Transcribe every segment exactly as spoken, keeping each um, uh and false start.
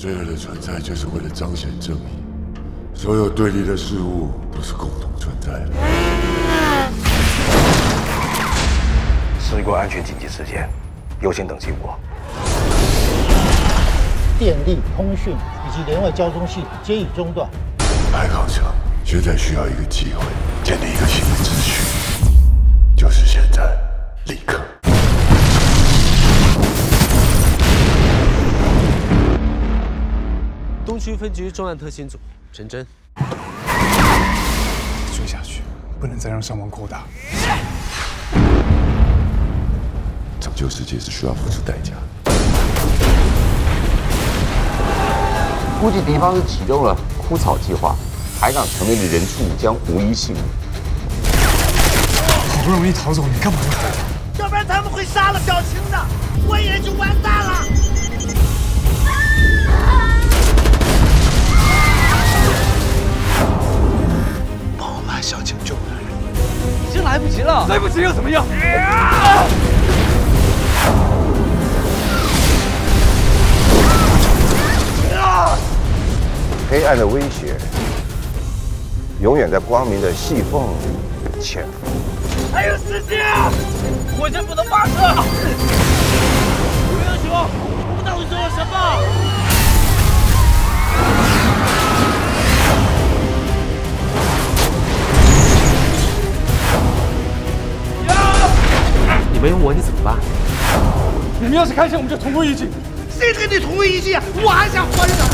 罪恶的存在就是为了彰显正义，所有对立的事物都是共同存在的。 事故安全紧急事件，优先等级五。 电力、通讯以及联外交通系统皆已中断。 海港城现在需要一个机会，建立一个新的秩序，就是现在，立刻。 东区分局重案特勤组陈真， 追下去，不能再让伤亡扩大。 拯救世界是需要付出代价。 估计敌方是启动了枯草计划，海港城内的人数将无一幸免。 好不容易逃走，你干嘛要害他？ 要不然他们会杀了小青的，我也就完蛋了。 小青救男人， 已经来不及了。来不及又怎么样？啊、 黑暗的威胁，永远在光明的细缝里潜伏。 还有时间，我先不能发射。刘英雄，我们到底做了什么？ 你没有我，你怎么办？ 你们要是开枪，我们就同归于尽。 谁跟你同归于尽啊？我还想活着呢！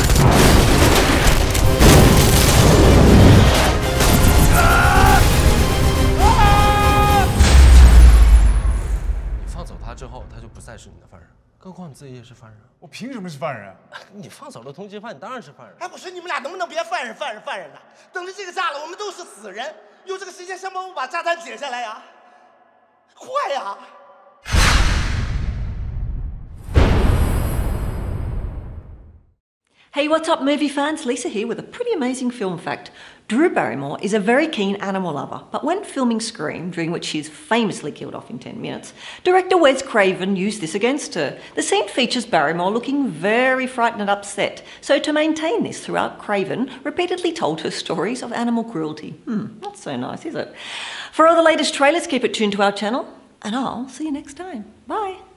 你放走他之后，他就不再是你的犯人。更何况你自己也是犯人。 我凭什么是犯人？ 你放走了通缉犯，你当然是犯人。 哎，我说你们俩能不能别犯人、犯人、犯人了？等着这个炸了，我们都是死人。有这个时间，先帮我把炸弹解下来呀！ 快呀！ Hey, what's up, movie fans? Lisa here with a pretty amazing film fact. Drew Barrymore is a very keen animal lover, but when filming Scream, during which she's famously killed off in ten minutes, director Wes Craven used this against her. The scene features Barrymore looking very frightened and upset, so to maintain this throughout, Craven repeatedly told her stories of animal cruelty. Hmm, not so nice, is it? For all the latest trailers, keep it tuned to our channel, and I'll see you next time. Bye.